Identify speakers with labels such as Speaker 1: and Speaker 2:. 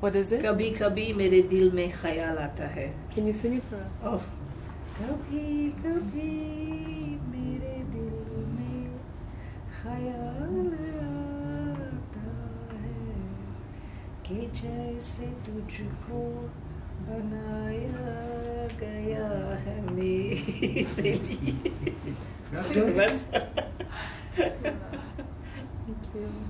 Speaker 1: What is it?
Speaker 2: कभी कभी मेरे दिल में ख्याल आता है.
Speaker 1: Can you sing it for us?
Speaker 2: Oh. कभी कभी मेरे दिल में ख्याल आता है कि जैसे तुझको बनाया गया है मेरे लिए.
Speaker 3: That's good.
Speaker 2: बस.
Speaker 1: Thank you.